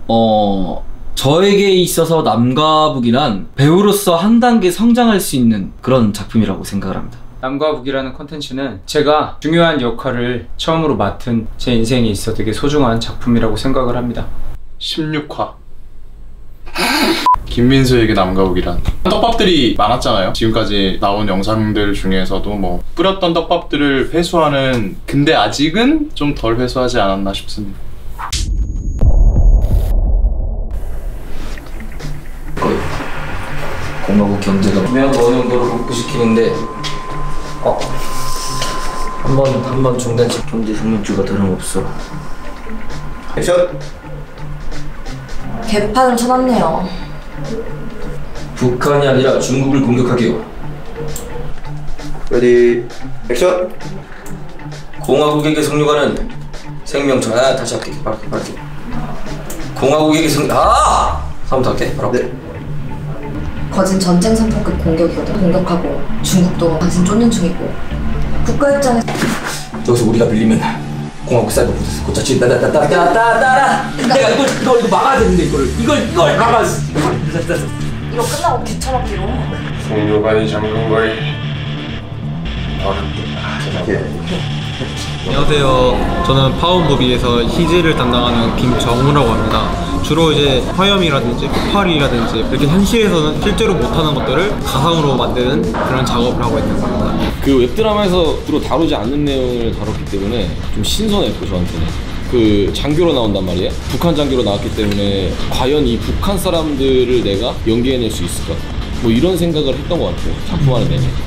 저에게 있어서 남과 북이란 배우로서 한 단계 성장할 수 있는 그런 작품이라고 생각을 합니다. 남과 북이라는 콘텐츠는 제가 중요한 역할을 처음으로 맡은 제 인생에 있어 되게 소중한 작품이라고 생각을 합니다. 16화 김민수에게 남과 북이란 떡밥들이 많았잖아요. 지금까지 나온 영상들 중에서도 뭐 뿌렸던 떡밥들을 회수하는, 근데 아직은 좀 덜 회수하지 않았나 싶습니다. 공화국 경제가 분명 어느 정도로 복구시키는데 한 번 중단시 경제 성명주가 다름없어. 액션! 개판을 쳐놨네요. 북한이 아니라 중국을 공격하기요. 레디 액션! 공화국에게 성료가는 생명처. 다시 할게. 빠르게. 공화국에게 한번 더 할게. 바로. 네. 거진 전쟁 선포급 공격이거든. 공격하고 중국도 당신 쫓는 중이고 국가 입장에서 여기서 우리가 밀리면 공화국 사이버 부서서 고차치 따라 내가 이거 막아야 되는데 이걸 막아. 이거 끝나고 뒤쳐먹기로. 성료관이 잠근 거에 안녕하세요. 저는 파워무비에서 희재를 담당하는 김정우라고 합니다. 주로 이제 화염이라든지 폭발이라든지 이렇게 현실에서는 실제로 못하는 것들을 가상으로 만드는 그런 작업을 하고 있는 겁니다. 그 웹드라마에서 주로 다루지 않는 내용을 다뤘기 때문에 좀 신선했고, 저한테는 그 장교로 나온단 말이에요. 북한 장교로 나왔기 때문에 과연 이 북한 사람들을 내가 연기해낼 수 있을까, 뭐 이런 생각을 했던 것 같아요, 작품 하는 내내.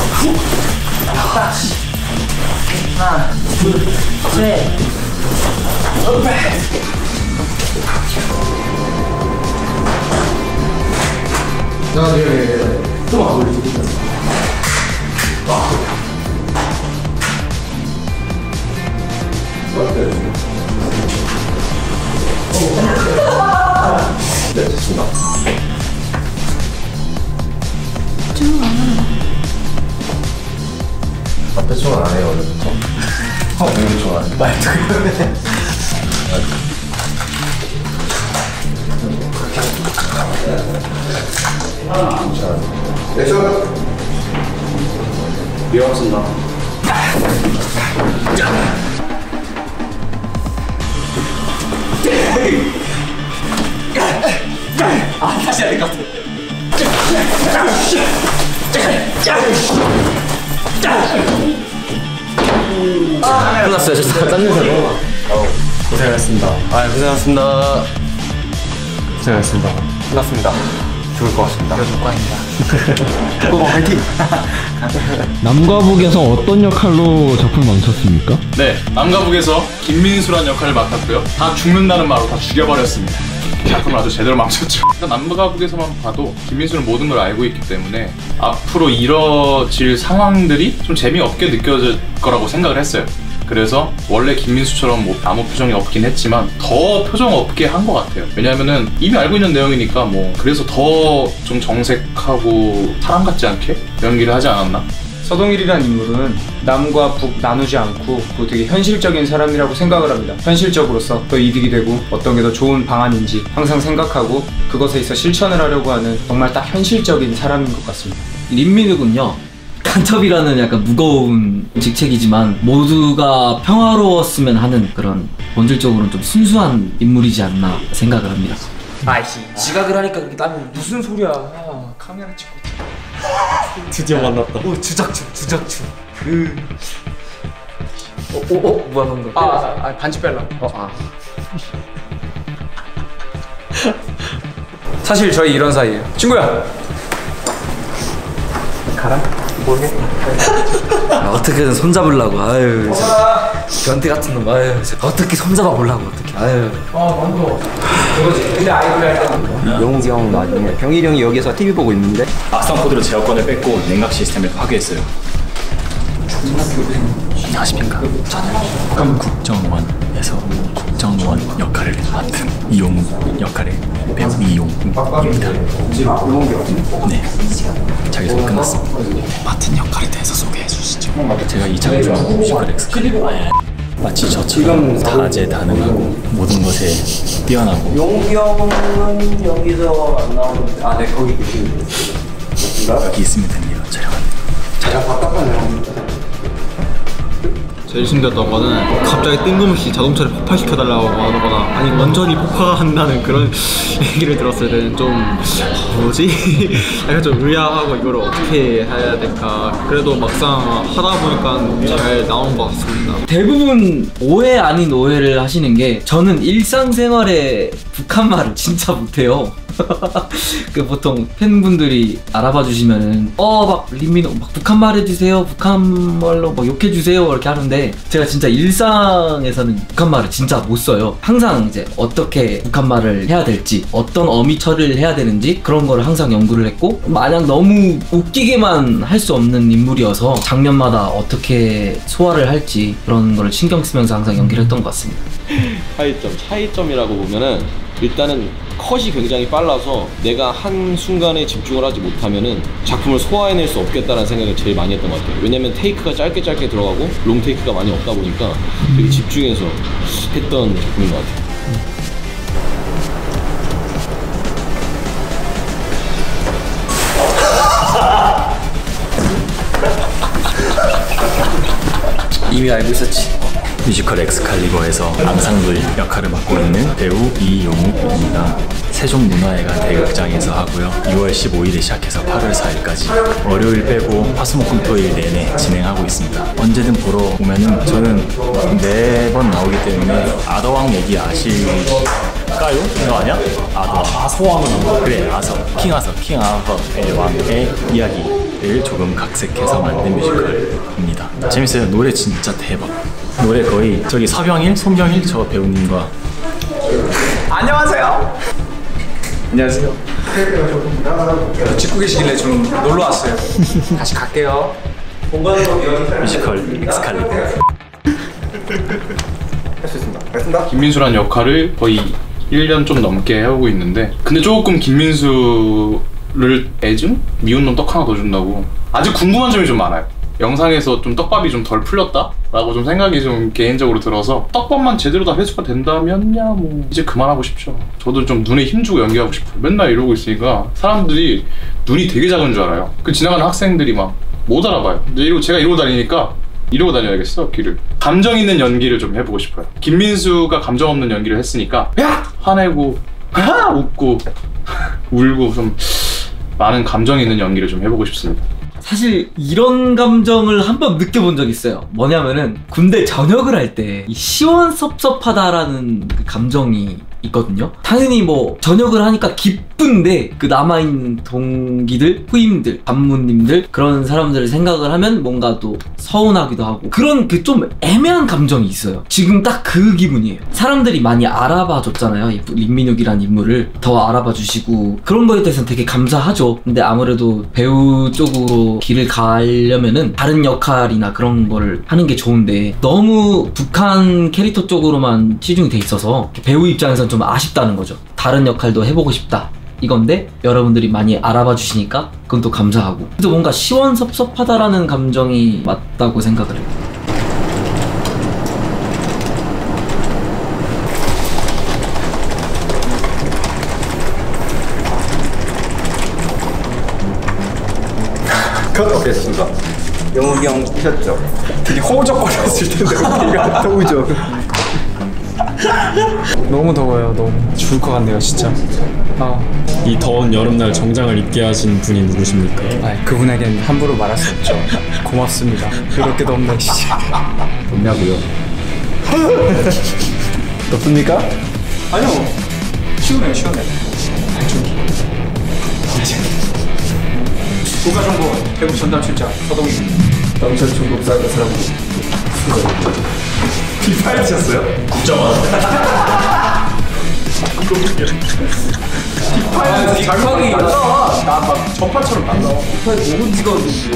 하나, 둘, 셋. 네, 됐습니다. 앞에서는 안 해요, 원래부터. 왜 좋아하는 말도 그러네. 액션! 미워 쓴다. 다시 해야 될 것 같아. 끝났어요. 저 짠 냄새. 고생하셨습니다. 고생하셨습니다. 고생하셨습니다. 끝났습니다. 죽을 것 같습니다. 또 화이팅! 남과 북에서 어떤 역할로 작품을 망쳤습니까? 네, 남과 북에서 김민수란 역할을 맡았고요. 다 죽는다는 말로 다 죽여버렸습니다. 작품을 아주 제대로 망쳤죠. 남과 북에서만 봐도 김민수는 모든 걸 알고 있기 때문에 앞으로 이뤄질 상황들이 좀 재미없게 느껴질 거라고 생각을 했어요. 그래서 원래 김민수처럼 뭐 아무 표정이 없긴 했지만 더 표정 없게 한 것 같아요. 왜냐하면은 이미 알고 있는 내용이니까 뭐 그래서 더 좀 정색하고 사람 같지 않게 연기를 하지 않았나? 서동일이라는 인물은 남과 북 나누지 않고 되게 현실적인 사람이라고 생각을 합니다. 현실적으로서 더 이득이 되고 어떤 게 더 좋은 방안인지 항상 생각하고 그것에 있어 실천을 하려고 하는 정말 딱 현실적인 사람인 것 같습니다. 린미륵은요, 간첩이라는 약간 무거운 직책이지만 모두가 평화로웠으면 하는 그런 본질적으로는 좀 순수한 인물이지 않나 생각을 합니다. 아이씨, 지각을 하니까 그렇게 땀이 무슨 소리야. 카메라 찍고 드디어 만났다. 오, 주작춤. 뭐 하는 거? 반지 뺄라. 사실 저희 이런 사이예요. 친구야. 가라. 어떻게든 손잡으려고. 아유, 변태 같은 놈. 아유, 어떻게 손잡아 보려고. 어떻게. 아유. 그거지. 근데 아이돌 할 때는 영욱이 형 나중에 병일이 형이 여기서 TV 보고 있는데 악성 코드로 제어권을 뺏고 냉각 시스템을 파괴했어요. 안녕하십니까. 저는 국정원에서 국정원 역할을 맡은 이용욱 역할의 배우 이용욱입니다. 네, 자기소개 끝났습니다. 맡은 역할에 대해서 소개해 주시죠. 제가 이창준 뮤지컬 엑스칼리버 마치 저처럼 다재다능하고 모든 것에 뛰어나고. 용욱이 형은 여기서 안 나오는데 네 거기 계시는데 여기 있으면 됩니다. 촬영하는. 자 바깥까지 제일 신기했던 거는 갑자기 뜬금없이 자동차를 폭파시켜달라고 하는 거나 아니 완전히 폭파한다는 그런 얘기를 들었을 때는 좀 뭐지? 약간 좀 의아하고 이걸 어떻게 해야 될까. 그래도 막상 하다 보니까 잘 나온 것 같습니다. 대부분 오해 아닌 오해를 하시는 게 저는 일상생활에 북한말을 진짜 못해요. 그 보통 팬분들이 알아봐 주시면은 막 린민호 막 북한말 해주세요, 북한말로 막 욕해주세요 이렇게 하는데 제가 진짜 일상에서는 북한말을 진짜 못 써요. 항상 이제 어떻게 북한말을 해야 될지, 어떤 어미 처리를 해야 되는지 그런 거를 항상 연구를 했고, 마냥 너무 웃기게만 할 수 없는 인물이어서 장면마다 어떻게 소화를 할지 그런 거를 신경 쓰면서 항상 연기를 했던 것 같습니다. 차이점이라고 보면은 일단은 컷이 굉장히 빨라서 내가 한 순간에 집중을 하지 못하면은 작품을 소화해낼 수 없겠다는 생각을 제일 많이 했던 것 같아요. 왜냐면 테이크가 짧게 들어가고 롱 테이크가 많이 없다 보니까 되게 집중해서 했던 작품인 것 같아요. 이미 알고 있었지. 뮤지컬 엑스칼리버에서 앙상블 역할을 맡고 있는 배우 이용욱입니다. 세종문화회관 대극장에서 하고요. 6월 15일에 시작해서 8월 4일까지 월요일 빼고 화수목금토일 내내 진행하고 있습니다. 언제든 보러 오면은 저는 매번 나오기 때문에 아더왕 얘기 아실까요? 이거 아니야? 아서왕은 그래, 킹 아서의 왕의 이야기를 조금 각색해서 만든 뮤지컬입니다. 재밌어요. 노래 진짜 대박. 노래 거의 저기 서병일, 손병일 저 배우님과. 안녕하세요. 안녕하세요. 찍고 계시길래 좀 놀러 왔어요. 다시 갈게요. 뮤지컬 엑스칼리버. 할 수 있습니다. 알겠습니다. 김민수란 역할을 거의 1년 좀 넘게 해오고 있는데, 근데 조금 김민수를 애증? 미운 놈 떡 하나 더 준다고 아직 궁금한 점이 좀 많아요. 영상에서 좀 떡밥이 좀 덜 풀렸다? 라고 좀 생각이 좀 개인적으로 들어서 떡밥만 제대로 다 회수가 된다면야 뭐 이제 그만하고 싶죠. 저도 좀 눈에 힘주고 연기하고 싶어요. 맨날 이러고 있으니까 사람들이 눈이 되게 작은 줄 알아요. 그 지나가는 학생들이 막 못 알아봐요. 근데 제가 이러고 다니니까 이러고 다녀야겠어, 길을. 감정 있는 연기를 좀 해보고 싶어요. 김민수가 감정 없는 연기를 했으니까 야! 화내고 웃고 울고 좀 많은 감정 있는 연기를 좀 해보고 싶습니다. 사실 이런 감정을 한번 느껴본 적 있어요. 뭐냐면은 군대 전역을 할 때 시원섭섭하다라는 그 감정이 있거든요. 당연히 뭐 전역을 하니까 기쁜데 그 남아있는 동기들, 후임들, 간부님들 그런 사람들을 생각을 하면 뭔가 또 서운하기도 하고 그런 그 좀 애매한 감정이 있어요. 지금 딱 그 기분이에요. 사람들이 많이 알아봐 줬잖아요. 이 린민욱이라는 인물을 더 알아봐 주시고 그런 거에 대해서는 되게 감사하죠. 근데 아무래도 배우 쪽으로 길을 가려면은 다른 역할이나 그런 거를 하는 게 좋은데 너무 북한 캐릭터 쪽으로만 치중이 돼 있어서 배우 입장에서는 좀 아쉽다는 거죠. 다른 역할도 해보고 싶다 이건데 여러분들이 많이 알아봐 주시니까 그건 또 감사하고, 그래서 뭔가 시원섭섭하다라는 감정이 맞다고 생각을 해요. 됐습니다. 영욱이 형 피셨죠? 되게 허우적거렸을 텐데 우리가 더우죠. 너무 더워요. 너무 죽을 것 같네요 진짜. 이 더운 여름날 정장을 입게 하신 분이 누구십니까? 그분에겐 함부로 말할 수 없죠. 고맙습니다. 이렇게 덥네 진짜. 덥냐고요? 덥습니까? 아니요. 시원해요 시원해. 국가정보 대북 전담 출장 서동입니다. 영철 중국 사는 사람 비파이셨어요? 국정원. 비파이 장막이 나막 전파처럼 안 나와. 비파이 너무 찍었는데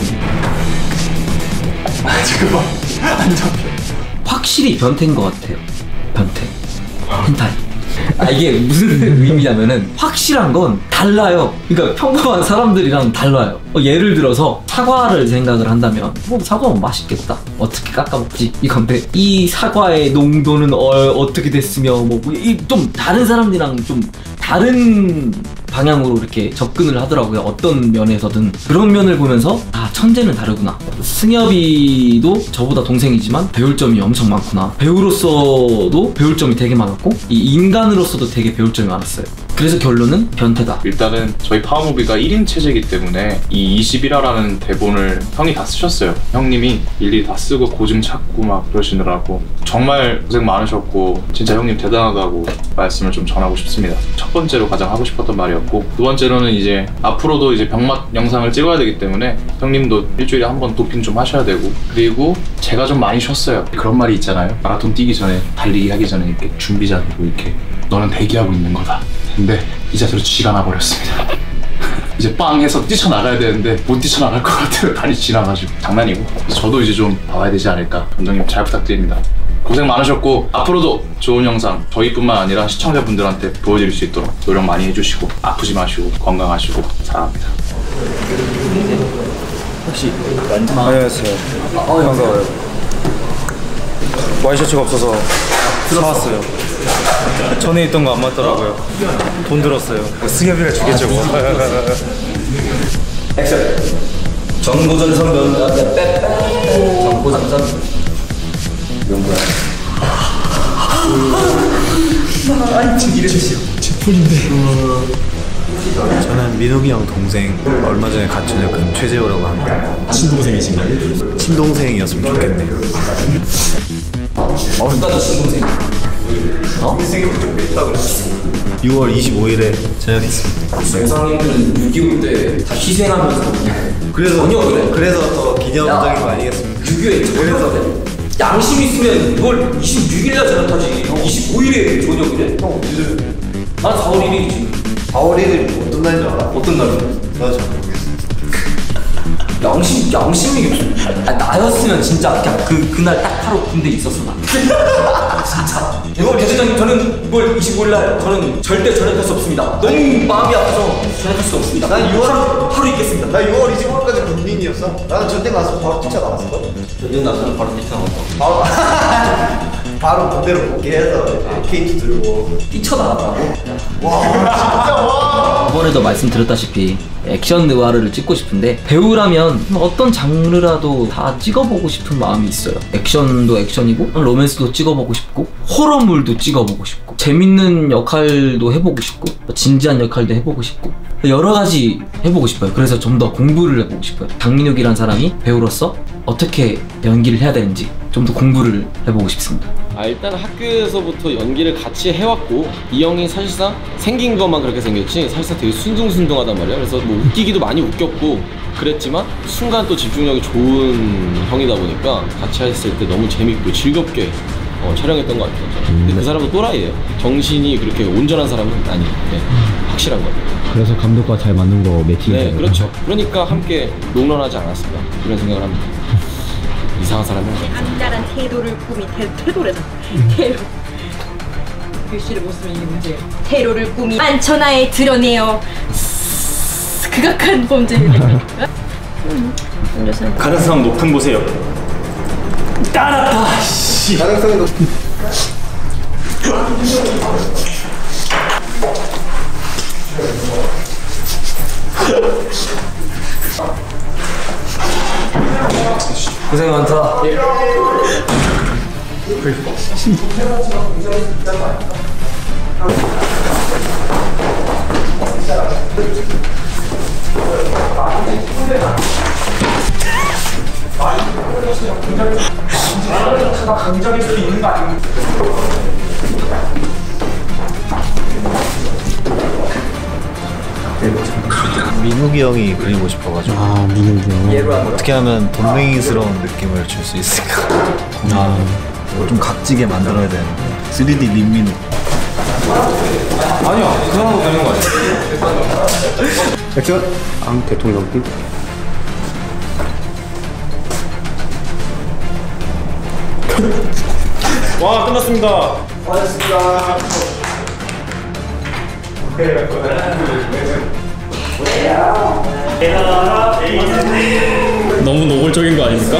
지금 막 안 잡혀. 확실히 변태인 것 같아요. 변태. 헨타이. 이게 무슨 의미냐면은 확실한 건 달라요. 그러니까 평범한 사람들이랑 달라요. 예를 들어서 사과를 생각을 한다면 사과는 맛있겠다. 어떻게 깎아먹지? 이건데 이 사과의 농도는 어떻게 됐으며 좀 다른 사람들이랑 좀 다른 방향으로 이렇게 접근을 하더라고요. 어떤 면에서든. 그런 면을 보면서 천재는 다르구나. 승엽이도 저보다 동생이지만 배울 점이 엄청 많구나. 배우로서도 배울 점이 되게 많았고 이 인간으로서도 되게 배울 점이 많았어요. 그래서 결론은 변태다. 일단은 저희 파워무비가 1인 체제이기 때문에 이 21화라는 대본을 형이 다 쓰셨어요. 형님이 일일이 다 쓰고 고증 찾고 막 그러시느라고 정말 고생 많으셨고 진짜 형님 대단하다고 말씀을 좀 전하고 싶습니다. 첫 번째로 가장 하고 싶었던 말이었고, 두 번째로는 이제 앞으로도 이제 병맛 영상을 찍어야 되기 때문에 형님도 일주일에 한 번 도핑 좀 하셔야 되고, 그리고 제가 좀 많이 쉬었어요. 그런 말이 있잖아요. 마라톤 뛰기 전에, 달리기 하기 전에 이렇게 준비자들고 이렇게 너는 대기하고 있는 거다. 근데 이 자세로 쥐가 나버렸습니다. 이제 빵 해서 뛰쳐나가야 되는데 못 뛰쳐나갈 것 같아요. 다리 지나가지고. 장난이고. 저도 이제 좀 나와야 되지 않을까. 감독님 잘 부탁드립니다. 고생 많으셨고 앞으로도 좋은 영상 저희뿐만 아니라 시청자분들한테 보여드릴 수 있도록 노력 많이 해주시고 아프지 마시고 건강하시고 사랑합니다. 혹시 안녕하세요. 반가워요. 와이셔츠가 없어서 사왔어요. 전에 있던 거 안 맞더라고요. 돈 들었어요. 승엽이가 주겠죠 뭐. 액션. 정보전 선변. 정보전 선변. 이건 뭐야? 아니 지금 이래주시오. 제풀인데. 저는 민욱이 형 동생 얼마 전에 같은 역은 최재호라고 합니다. 친동생이신가요? 친동생이었으면 좋겠네요. 나도 친동생. 6월 25일에 저녁했습니다. 영상님들은 6.25 때 다 희생하면서 그래서 더 기념적인 거 아니겠습니까? 6.25에 그래서 양심 있으면 이걸 26일날 저녁하지. 25일에 저녁이래? 난 4월 1일이지. 4월 1일 어떤 날인 줄 알아? 어떤 날이야? 나 잘 모르겠어. 양심이 나였으면 진짜 그냥 그날 딱 하루 군대 있었어 나. 진짜. 대대장님 저는 6월 25일날 저는 절대 전역할 수 없습니다. 너무 마음이 아파서 전역할 수 없습니다. 난 6월 하루 있겠습니다. 나 6월 25일까지 군인이었어. 나는 전대 가서 바로 뛰쳐나갔어. 전대 나서는 바로 뛰쳐나갔어. 바로 군대로 복귀해서 K2 들고 뛰쳐나갔다고? 와 진짜 와. 이번에도 말씀드렸다시피 액션 느와르를 찍고 싶은데 배우라면 어떤 장르라도 다 찍어보고 싶은 마음이 있어요. 액션도 액션이고 로맨스도 찍어보고 싶고 호러물도 찍어보고 싶고 재밌는 역할도 해보고 싶고 진지한 역할도 해보고 싶고 여러 가지 해보고 싶어요. 그래서 좀 더 공부를 해보고 싶어요. 장민욱이란 사람이 배우로서 어떻게 연기를 해야 되는지 좀 더 공부를 해보고 싶습니다. 일단 학교에서부터 연기를 같이 해왔고 이 형이 사실상 생긴 것만 그렇게 생겼지 사실상 되게 순둥순둥하단 말이야. 그래서 뭐 웃기기도 많이 웃겼고 그랬지만 순간 또 집중력이 좋은 형이다 보니까 같이 했을 때 너무 재밌고 즐겁게 촬영했던 것 같아요. 근데 그 사람도 또라이예요. 정신이 그렇게 온전한 사람은 아니에요. 네, 확실한 거예요. 그래서 감독과 잘 맞는 거 매칭이 네, 그렇죠. 그러니까 함께 롱런하지 않았을까 이런 생각을 합니다. 이상한 사람이야. 안달한 태도를 꾸민 태도래다. 태도. 글씨를 못 쓰면 이게 문제예요. 태도를 꾸민 만천하에 드러내어 극악한 범죄를. 가능성 높은 곳에 따랐다. 가능성이 높. 고생 많다. 강적일 수도 있는 거 아닙니까? 민욱이 형이 그리고 싶어가지고. 민욱이 형. 어떻게 하면 돈맹이스러운 느낌을 줄 수 있을까? 좀 각지게 만들어야 되는데 3D 림민욱. 아니요, 그 사람도 되는 거 아니에요? 액션! 앙 대통령님. 와 끝났습니다. 고맙습니다. 너무 노골적인 거 아닙니까?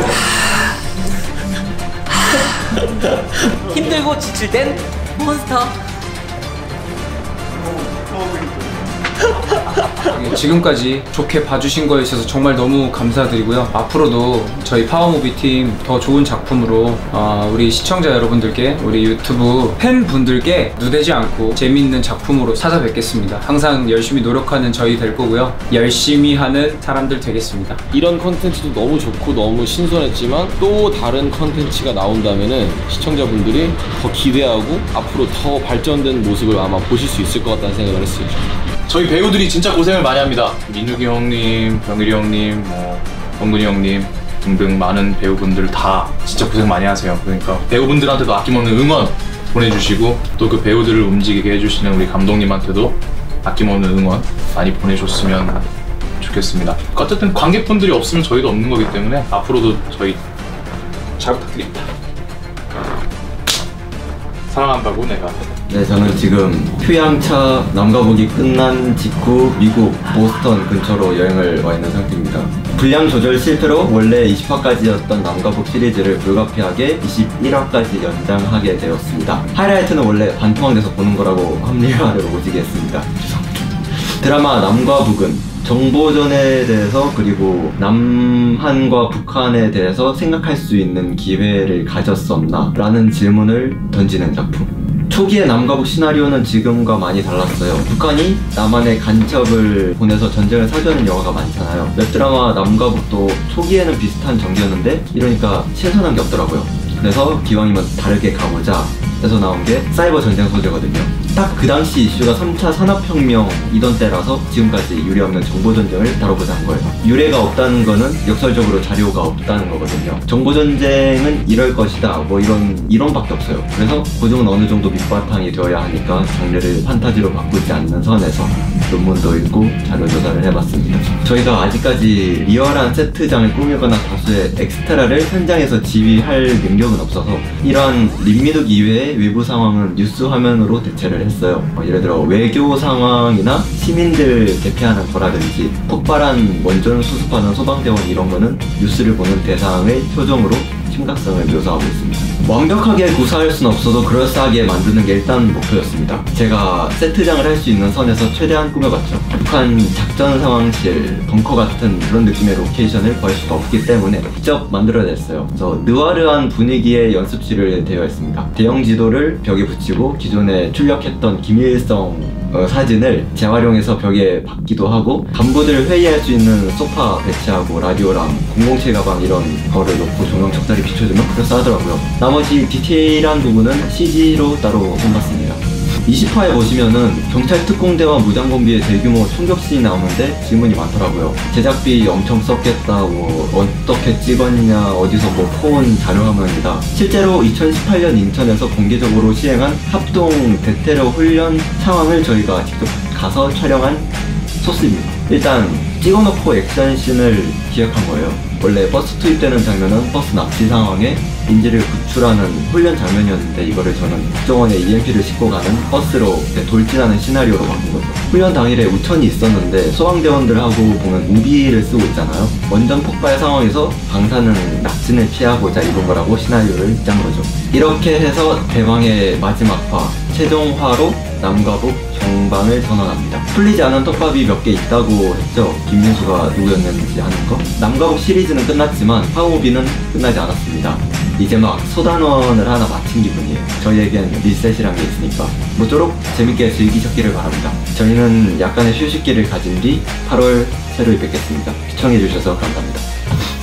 힘들고 지칠 땐 몬스터. 지금까지 좋게 봐주신 거에 있어서 정말 너무 감사드리고요. 앞으로도 저희 파워무비 팀 더 좋은 작품으로 우리 시청자 여러분들께, 우리 유튜브 팬분들께 누대지 않고 재미있는 작품으로 찾아뵙겠습니다. 항상 열심히 노력하는 저희 될 거고요. 열심히 하는 사람들 되겠습니다. 이런 컨텐츠도 너무 좋고 너무 신선했지만 또 다른 컨텐츠가 나온다면은 시청자분들이 더 기대하고 앞으로 더 발전된 모습을 아마 보실 수 있을 것 같다는 생각을 했어요. 저희 배우들이 진짜 고생을 많이 합니다. 민욱이 형님, 병일이 형님, 영근이 형님 등등 많은 배우분들 다 진짜 고생 많이 하세요. 그러니까 배우분들한테도 아낌없는 응원 보내주시고 또 그 배우들을 움직이게 해주시는 우리 감독님한테도 아낌없는 응원 많이 보내줬으면 좋겠습니다. 어쨌든 관객분들이 없으면 저희도 없는 거기 때문에 앞으로도 저희 잘 부탁드립니다. 사랑한다고 내가. 네, 저는 지금 휴양차 남가북이 끝난 직후 미국 보스턴 근처로 여행을 와 있는 상태입니다. 분량 조절 실패로 원래 20화까지였던 남가북 시리즈를 불가피하게 21화까지 연장하게 되었습니다. 하이라이트는 원래 반토막내서 보는 거라고 합리화를 오지게 했습니다. 죄송합니다. 드라마 남과 북은 정보전에 대해서 그리고 남한과 북한에 대해서 생각할 수 있는 기회를 가졌었나? 라는 질문을 던지는 작품. 초기의 남과 북 시나리오는 지금과 많이 달랐어요. 북한이 남한에 간첩을 보내서 전쟁을 사주하는 영화가 많잖아요. 웹드라마 남과 북도 초기에는 비슷한 전개였는데 이러니까 신선한 게 없더라고요. 그래서 기왕이면 다르게 가보자 해서 나온 게 사이버 전쟁 소재거든요. 딱 그 당시 이슈가 3차 산업혁명이던 때라서 지금까지 유례 없는 정보전쟁을 다뤄보자 한 거예요. 유례가 없다는 거는 역설적으로 자료가 없다는 거거든요. 정보전쟁은 이럴 것이다 뭐 이론밖에 없어요. 그래서 고증은 어느 정도 밑바탕이 되어야 하니까 장르를 판타지로 바꾸지 않는 선에서 논문도 읽고 자료조사를 해봤습니다. 저희가 아직까지 리얼한 세트장을 꾸미거나 다수의 엑스트라를 현장에서 지휘할 능력은 없어서 이러한 림미둑 이외의 외부 상황은 뉴스 화면으로 대체를 했어요. 예를 들어 외교 상황이나 시민들 대피하는 거라든지 폭발한 원전 수습하는 소방대원 이런 거는 뉴스를 보는 대상의 표정으로 심각성을 묘사하고 있습니다. 완벽하게 구사할 수는 없어도 그럴싸하게 만드는 게 일단 목표였습니다. 제가 세트장을 할 수 있는 선에서 최대한 꾸며봤죠. 북한 작전 상황실, 벙커 같은 그런 느낌의 로케이션을 구할 수가 없기 때문에 직접 만들어냈어요. 그래서 느와르한 분위기의 연습실을 대여했습니다. 대형 지도를 벽에 붙이고 기존에 출력했던 김일성 사진을 재활용해서 벽에 박기도 하고 간부들 회의할 수 있는 소파 배치하고 라디오랑 007 가방 이런 거를 놓고 조명 적절히 비춰주면 그럴싸하더라고요. 나머지 디테일한 부분은 CG로 따로 손봤습니다. 20화에 보시면은 경찰 특공대와 무장공비의 대규모 총격씬이 나오는데 질문이 많더라고요. 제작비 엄청 썼겠다고 어떻게 찍었냐, 어디서 뭐 폰 자료화면이다. 실제로 2018년 인천에서 공개적으로 시행한 합동 대테러 훈련 상황을 저희가 직접 가서 촬영한 소스입니다. 일단 찍어놓고 액션씬을 기획한 거예요. 원래 버스 투입되는 장면은 버스 납치 상황에 인지를 구출하는 훈련 장면이었는데 이거를 저는 국정원에 EMP를 싣고 가는 버스로 돌진하는 시나리오로 바꾼 거죠. 훈련 당일에 우천이 있었는데 소방대원들하고 보면 우비를 쓰고 있잖아요. 원전 폭발 상황에서 방사능 납진을 피하고자 입은 거라고 시나리오를 짠 거죠. 이렇게 해서 대망의 마지막 화, 최종화로 남과 북 정방을 선언합니다. 풀리지 않은 떡밥이 몇 개 있다고 했죠. 김민수가 누구였는지 하는 거. 남과 북 시리즈는 끝났지만 파워무비는 끝나지 않았습니다. 이제 막 소단원을 하나 마친 기분이에요. 저희에겐 리셋이란 게 있으니까 모쪼록 재밌게 즐기셨기를 바랍니다. 저희는 약간의 휴식기를 가진 뒤 8월 새로 뵙겠습니다. 시청해주셔서 감사합니다.